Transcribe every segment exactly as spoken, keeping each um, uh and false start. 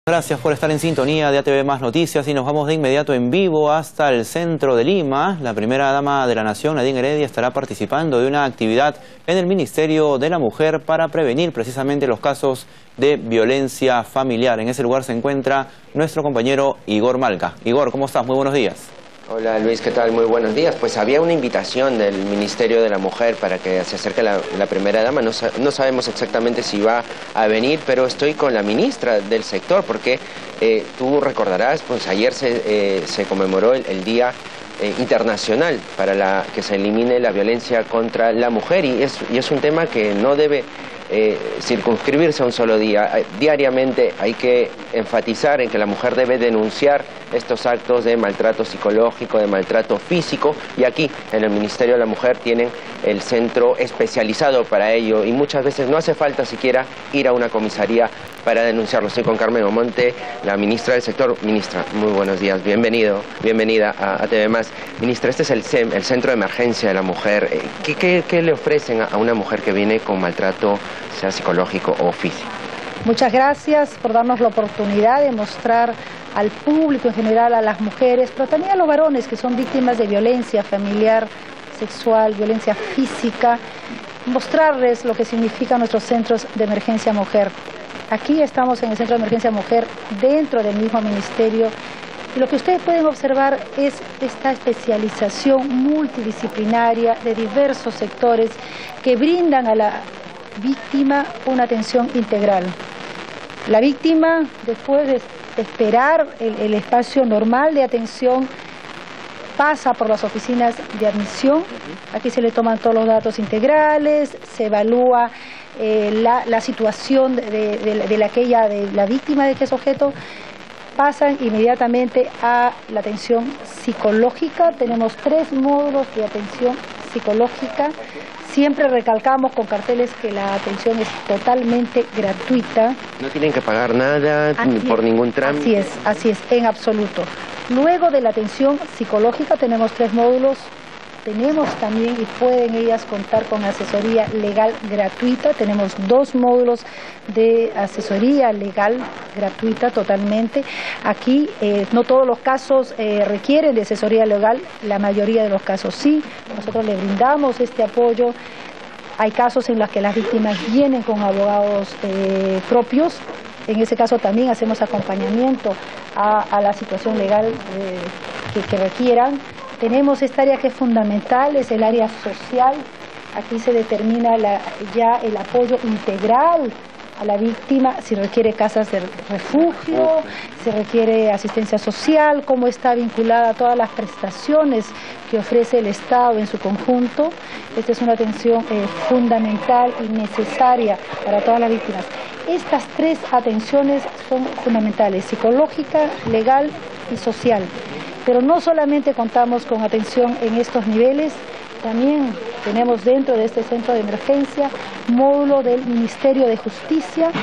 Gracias por estar en sintonía de A T V Más Noticias y nos vamos de inmediato en vivo hasta el centro de Lima. La primera dama de la Nación, Nadine Heredia, estará participando de una actividad en el Ministerio de la Mujer para prevenir precisamente los casos de violencia familiar. En ese lugar se encuentra nuestro compañero Igor Malca. Igor, ¿cómo estás? Muy buenos días. Hola Luis, ¿qué tal? Muy buenos días. Pues había una invitación del Ministerio de la Mujer para que se acerque la, la primera dama. No, no sabemos exactamente si va a venir, pero estoy con la ministra del sector porque eh, tú recordarás, pues ayer se, eh, se conmemoró el, el Día eh, Internacional para la, que se elimine la violencia contra la mujer y es, y es un tema que no debe Eh, circunscribirse a un solo día. Diariamente hay que enfatizar en que la mujer debe denunciar estos actos de maltrato psicológico, de maltrato físico, y aquí en el Ministerio de la Mujer tienen el centro especializado para ello y muchas veces no hace falta siquiera ir a una comisaría para denunciarlo. Estoy con Carmen Omonte, la ministra del sector. Ministra, muy buenos días, bienvenido, bienvenida a, a T V Más. Ministra, este es el C E M, el Centro de Emergencia de la Mujer. ¿Qué, qué, qué le ofrecen a una mujer que viene con maltrato, sea psicológico o físico? Muchas gracias por darnos la oportunidad de mostrar al público en general, a las mujeres, pero también a los varones que son víctimas de violencia familiar, sexual, violencia física, mostrarles lo que significan nuestros centros de emergencia mujer. Aquí estamos en el Centro de Emergencia Mujer, dentro del mismo ministerio, y lo que ustedes pueden observar es esta especialización multidisciplinaria de diversos sectores que brindan a la víctima una atención integral. La víctima, después de esperar el, el espacio normal de atención, pasa por las oficinas de admisión. Aquí se le toman todos los datos integrales, se evalúa eh, la, la situación de, de, de, de, la, aquella, de la víctima de que es objeto. Pasan inmediatamente a la atención psicológica. Tenemos tres módulos de atención psicológica. Siempre recalcamos con carteles que la atención es totalmente gratuita. No tienen que pagar nada así por es, ningún trámite. Así es, así es, en absoluto. Luego de la atención psicológica tenemos tres módulos. Tenemos también y pueden ellas contar con asesoría legal gratuita. Tenemos dos módulos de asesoría legal gratuita totalmente. Aquí eh, no todos los casos eh, requieren de asesoría legal, la mayoría de los casos sí. Nosotros le brindamos este apoyo. Hay casos en los que las víctimas vienen con abogados eh, propios. En ese caso también hacemos acompañamiento a, a la situación legal eh, que, que requieran. Tenemos esta área que es fundamental, es el área social. Aquí se determina la, ya el apoyo integral a la víctima, si requiere casas de refugio, si requiere asistencia social, cómo está vinculada a todas las prestaciones que ofrece el Estado en su conjunto. Esta es una atención eh, fundamental y necesaria para todas las víctimas. Estas tres atenciones son fundamentales: psicológica, legal y social. Pero no solamente contamos con atención en estos niveles, también tenemos dentro de este centro de emergencia módulo del Ministerio de Justicia.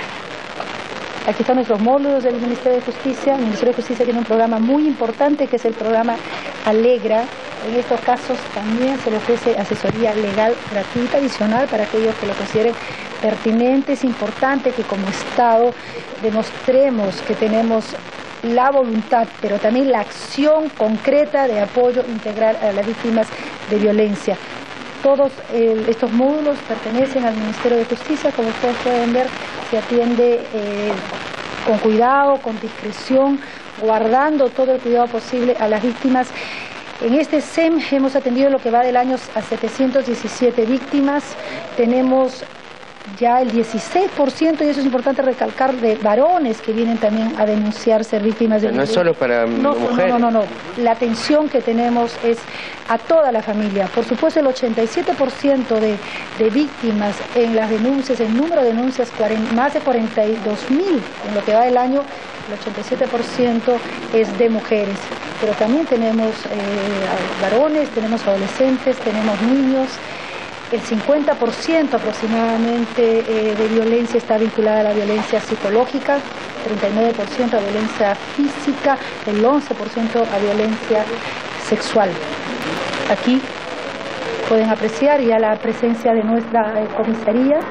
Aquí están nuestros módulos del Ministerio de Justicia. El Ministerio de Justicia tiene un programa muy importante que es el programa Alegra. En estos casos también se le ofrece asesoría legal gratuita adicional para aquellos que lo consideren pertinente. Es importante que como Estado demostremos que tenemos la voluntad, pero también la acción concreta de apoyo integral a las víctimas de violencia. Todos eh, estos módulos pertenecen al Ministerio de Justicia. Como ustedes pueden ver, se atiende eh, con cuidado, con discreción, guardando todo el cuidado posible a las víctimas. En este C E M hemos atendido lo que va del año a setecientas diecisiete víctimas. Tenemos ya el dieciséis por ciento, y eso es importante recalcar, de varones que vienen también a denunciar ser víctimas de violencia. No es solo para no, mujeres. No, no, no, no. La atención que tenemos es a toda la familia. Por supuesto, el ochenta y siete por ciento de, de víctimas en las denuncias, el número de denuncias, más de cuarenta y dos mil en lo que va del año, el ochenta y siete por ciento es de mujeres. Pero también tenemos eh, varones, tenemos adolescentes, tenemos niños. El cincuenta por ciento aproximadamente eh, de violencia está vinculada a la violencia psicológica, treinta y nueve por ciento a violencia física, el once por ciento a violencia sexual. Aquí pueden apreciar ya la presencia de nuestra eh, comisaría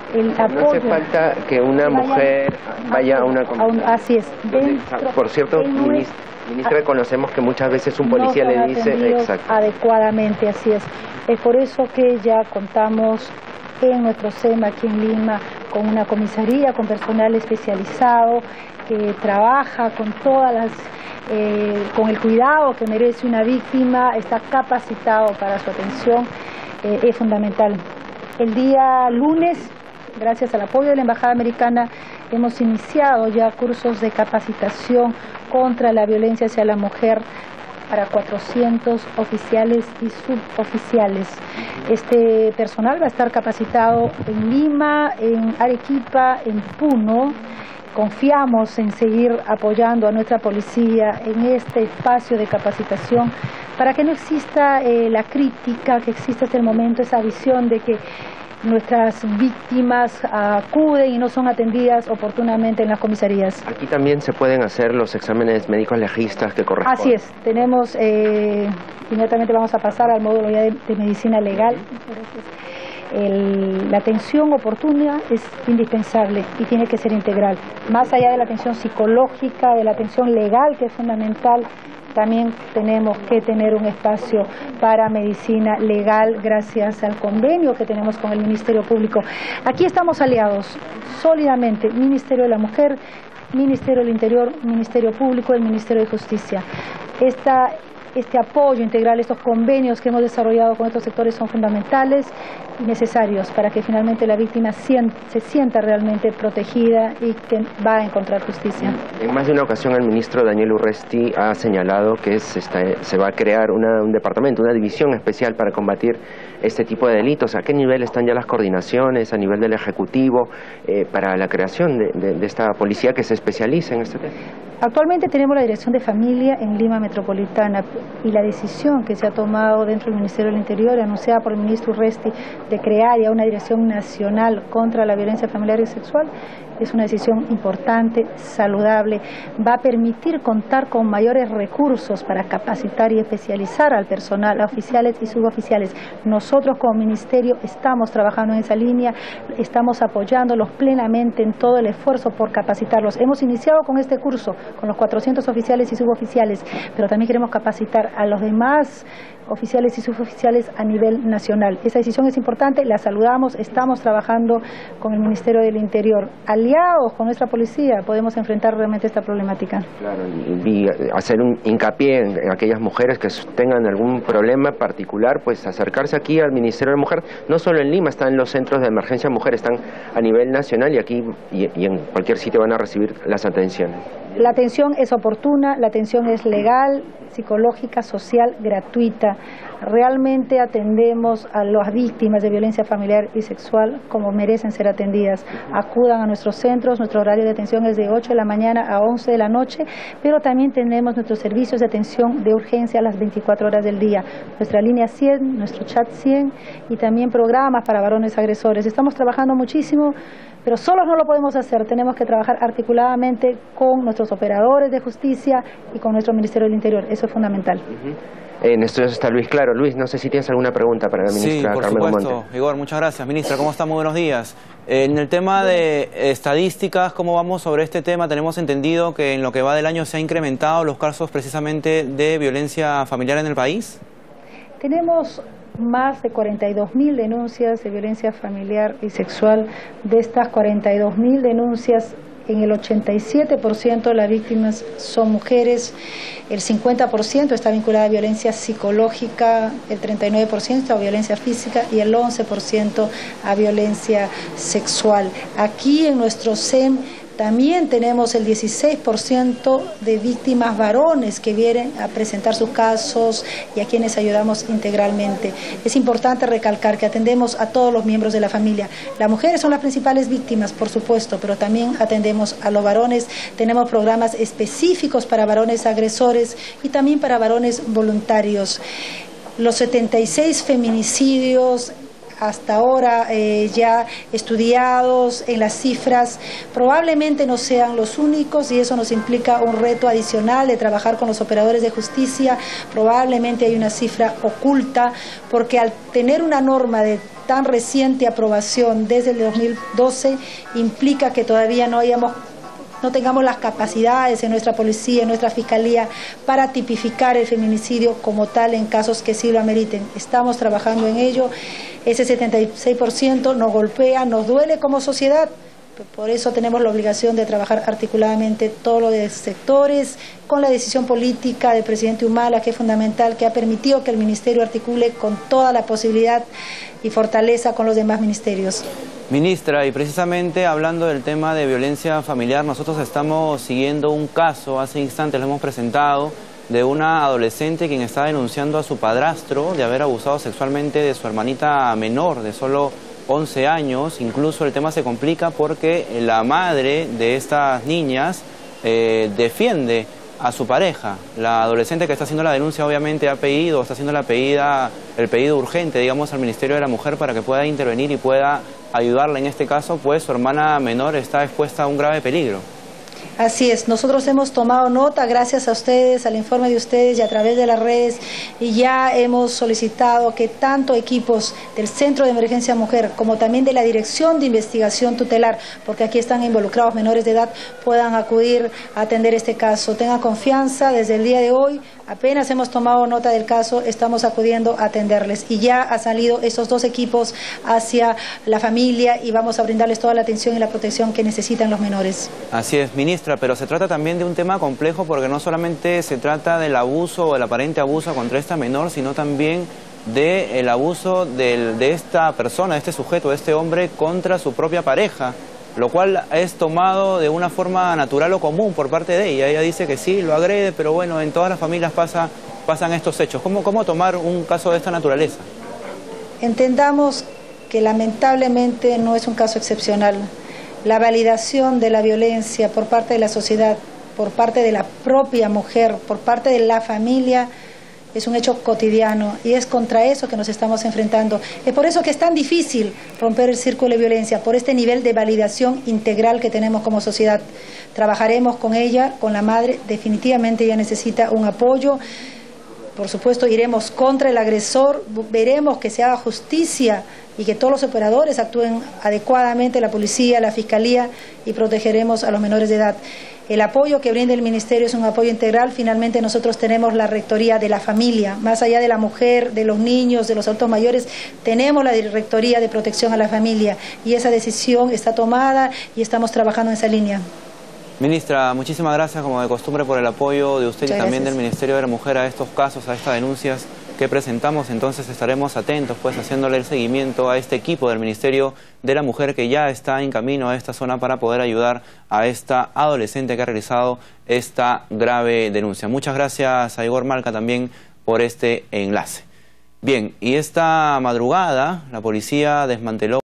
el apoyo. No hace falta que una mujer vaya a una comisión. Así es. Dentro, por cierto, ministra, ministra, conocemos que muchas veces un policía no le dice... Exacto. Adecuadamente, así es. Es por eso que ya contamos en nuestro SEMA aquí en Lima con una comisaría, con personal especializado que trabaja con todas las... Eh, con el cuidado que merece una víctima, está capacitado para su atención, eh, es fundamental. El día lunes, gracias al apoyo de la Embajada Americana, hemos iniciado ya cursos de capacitación contra la violencia hacia la mujer para cuatrocientos oficiales y suboficiales. Este personal va a estar capacitado en Lima, en Arequipa, en Puno. Confiamos en seguir apoyando a nuestra policía en este espacio de capacitación para que no exista eh, la crítica que existe hasta el momento, esa visión de que nuestras víctimas acuden y no son atendidas oportunamente en las comisarías. Aquí también se pueden hacer los exámenes médicos legistas que corresponden. Así es, tenemos, eh, inmediatamente vamos a pasar al módulo ya de, de medicina legal. El, la atención oportuna es indispensable y tiene que ser integral. Más allá de la atención psicológica, de la atención legal, que es fundamental, también tenemos que tener un espacio para medicina legal gracias al convenio que tenemos con el Ministerio Público. Aquí estamos aliados sólidamente, Ministerio de la Mujer, Ministerio del Interior, Ministerio Público, el Ministerio de Justicia. Esta Este apoyo integral, estos convenios que hemos desarrollado con estos sectores son fundamentales y necesarios para que finalmente la víctima se sienta realmente protegida y que va a encontrar justicia. En más de una ocasión el ministro Daniel Urresti ha señalado que se, está, se va a crear una, un departamento, una división especial para combatir este tipo de delitos. ¿A qué nivel están ya las coordinaciones a nivel del Ejecutivo eh, para la creación de, de, de esta policía que se especializa en este tema? Actualmente tenemos la Dirección de Familia en Lima Metropolitana y la decisión que se ha tomado dentro del Ministerio del Interior, anunciada por el ministro Urresti, de crear ya una Dirección Nacional contra la Violencia Familiar y Sexual, es una decisión importante, saludable, va a permitir contar con mayores recursos para capacitar y especializar al personal, a oficiales y suboficiales. Nosotros como Ministerio estamos trabajando en esa línea, estamos apoyándolos plenamente en todo el esfuerzo por capacitarlos. Hemos iniciado con este curso, con los cuatrocientos oficiales y suboficiales, pero también queremos capacitar a los demás oficiales y suboficiales a nivel nacional. Esa decisión es importante, la saludamos, estamos trabajando con el Ministerio del Interior. Aliados con nuestra policía podemos enfrentar realmente esta problemática. Claro, y, y hacer un hincapié en, en aquellas mujeres que tengan algún problema particular, pues acercarse aquí al Ministerio de Mujer, no solo en Lima, están los centros de emergencia mujer, están a nivel nacional y aquí y, y en cualquier sitio van a recibir las atenciones. La atención es oportuna, la atención es legal, psicológica, social, gratuita. Realmente atendemos a las víctimas de violencia familiar y sexual como merecen ser atendidas. Acudan a nuestros centros, nuestro horario de atención es de ocho de la mañana a once de la noche, pero también tenemos nuestros servicios de atención de urgencia a las veinticuatro horas del día. Nuestra línea cien, nuestro chat cien y también programas para varones agresores. Estamos trabajando muchísimo, pero solos no lo podemos hacer, tenemos que trabajar articuladamente con nuestros operadores de justicia y con nuestro Ministerio del Interior, eso es fundamental. Uh-huh. En estudios está Luis Claro. Luis, no sé si tienes alguna pregunta para la ministra sí, Carmen supuesto. Monte. Igor, muchas gracias. Ministra, ¿cómo está? Muy buenos días. En el tema de estadísticas, ¿cómo vamos sobre este tema? Tenemos entendido que en lo que va del año se han incrementado los casos precisamente de violencia familiar en el país. Tenemos más de cuarenta y dos mil denuncias de violencia familiar y sexual. De estas cuarenta y dos mil denuncias, en el ochenta y siete por ciento de las víctimas son mujeres, el cincuenta por ciento está vinculada a violencia psicológica, el treinta y nueve por ciento a violencia física y el once por ciento a violencia sexual. Aquí en nuestro C E M también tenemos el dieciséis por ciento de víctimas varones que vienen a presentar sus casos y a quienes ayudamos integralmente. Es importante recalcar que atendemos a todos los miembros de la familia. Las mujeres son las principales víctimas, por supuesto, pero también atendemos a los varones. Tenemos programas específicos para varones agresores y también para varones voluntarios. Los setenta y seis feminicidios hasta ahora eh, ya estudiados en las cifras probablemente no sean los únicos y eso nos implica un reto adicional de trabajar con los operadores de justicia. Probablemente hay una cifra oculta porque al tener una norma de tan reciente aprobación desde el dos mil doce implica que todavía no hayamos no tengamos las capacidades en nuestra policía, en nuestra fiscalía, para tipificar el feminicidio como tal en casos que sí lo ameriten. Estamos trabajando en ello. Ese setenta y seis por ciento nos golpea, nos duele como sociedad. Por eso tenemos la obligación de trabajar articuladamente todos los sectores, con la decisión política del presidente Humala, que es fundamental, que ha permitido que el ministerio articule con toda la posibilidad y fortaleza con los demás ministerios. Ministra, y precisamente hablando del tema de violencia familiar, nosotros estamos siguiendo un caso, hace instantes lo hemos presentado, de una adolescente quien está denunciando a su padrastro de haber abusado sexualmente de su hermanita menor de solo once años. Incluso el tema se complica porque la madre de estas niñas eh, defiende a su pareja. La adolescente que está haciendo la denuncia obviamente ha pedido, está haciendo la pedida, el pedido urgente, digamos, al Ministerio de la Mujer para que pueda intervenir y pueda ayudarla en este caso, pues su hermana menor está expuesta a un grave peligro. Así es, nosotros hemos tomado nota gracias a ustedes, al informe de ustedes y a través de las redes, y ya hemos solicitado que tanto equipos del Centro de Emergencia Mujer como también de la Dirección de Investigación Tutelar, porque aquí están involucrados menores de edad, puedan acudir a atender este caso. Tengan confianza, desde el día de hoy apenas hemos tomado nota del caso, estamos acudiendo a atenderles y ya han salido estos dos equipos hacia la familia y vamos a brindarles toda la atención y la protección que necesitan los menores. Así es, ministra, pero se trata también de un tema complejo porque no solamente se trata del abuso o el aparente abuso contra esta menor, sino también del abuso del, de esta persona, de este sujeto, de este hombre contra su propia pareja, lo cual es tomado de una forma natural o común por parte de ella. Ella dice que sí, lo agrede, pero bueno, en todas las familias pasa, pasan estos hechos. ¿Cómo, cómo tomar un caso de esta naturaleza? Entendamos que lamentablemente no es un caso excepcional. La validación de la violencia por parte de la sociedad, por parte de la propia mujer, por parte de la familia, es un hecho cotidiano y es contra eso que nos estamos enfrentando. Es por eso que es tan difícil romper el círculo de violencia, por este nivel de validación integral que tenemos como sociedad. Trabajaremos con ella, con la madre, definitivamente ella necesita un apoyo. Por supuesto, iremos contra el agresor, veremos que se haga justicia y que todos los operadores actúen adecuadamente, la policía, la fiscalía, y protegeremos a los menores de edad. El apoyo que brinda el Ministerio es un apoyo integral. Finalmente nosotros tenemos la rectoría de la familia, más allá de la mujer, de los niños, de los adultos mayores, tenemos la rectoría de protección a la familia y esa decisión está tomada y estamos trabajando en esa línea. Ministra, muchísimas gracias como de costumbre por el apoyo de usted. Muchas y también gracias. Del Ministerio de la Mujer a estos casos, a estas denuncias que presentamos. Entonces estaremos atentos, pues, haciéndole el seguimiento a este equipo del Ministerio de la Mujer que ya está en camino a esta zona para poder ayudar a esta adolescente que ha realizado esta grave denuncia. Muchas gracias a Igor Malca también por este enlace. Bien, y esta madrugada la policía desmanteló